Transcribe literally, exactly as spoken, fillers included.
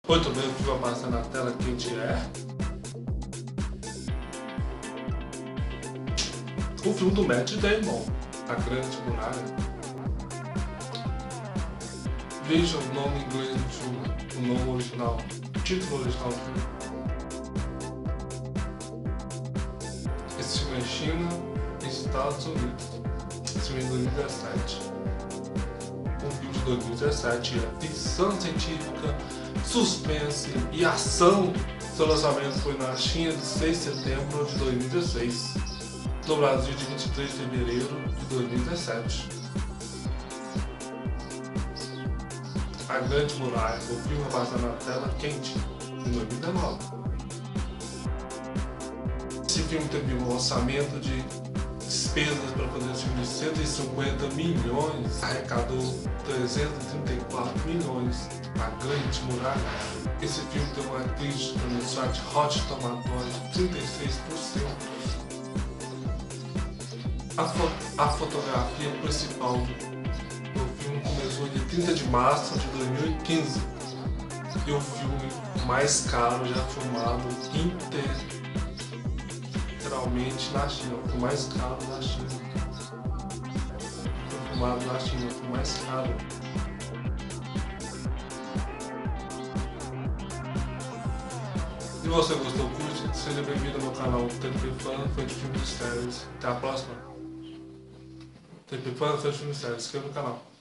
Muito bem, o que vai passar na tela quente é o filme do Matt Damon, A Grande Muralha. Veja o nome em inglês do filme, o nome original, o título original do filme. Esse filme é China e Estados Unidos. Esse filme é de dois mil e dezessete. Um filme de dois mil e dezessete é ficção científica, suspense e ação. Seu lançamento foi na China de seis de setembro de dois mil e dezesseis. No Brasil de vinte e três de fevereiro de dois mil e dezessete. A Grande Muralha, o filme vai passar na tela quente em dois mil e dezenove. Esse filme teve um orçamento de despesas para fazer esse filme de cento e cinquenta milhões, arrecadou trezentos e trinta e quatro milhões. A Grande Muralha. Esse filme tem uma crítica no site Hot Tomatoes de trinta e seis por cento. A, fo a fotografia principal do filme começou dia trinta de março de dois mil e quinze. E o filme mais caro já filmado integralmente na China. O filme mais caro na China. Foi filmado na China, o filme mais caro. Se você gostou, curte, seja bem-vindo ao meu canal T P Fan, fã de filmes e séries. Até a próxima. T P Fan, fã de filmes e séries. Se inscreva no canal.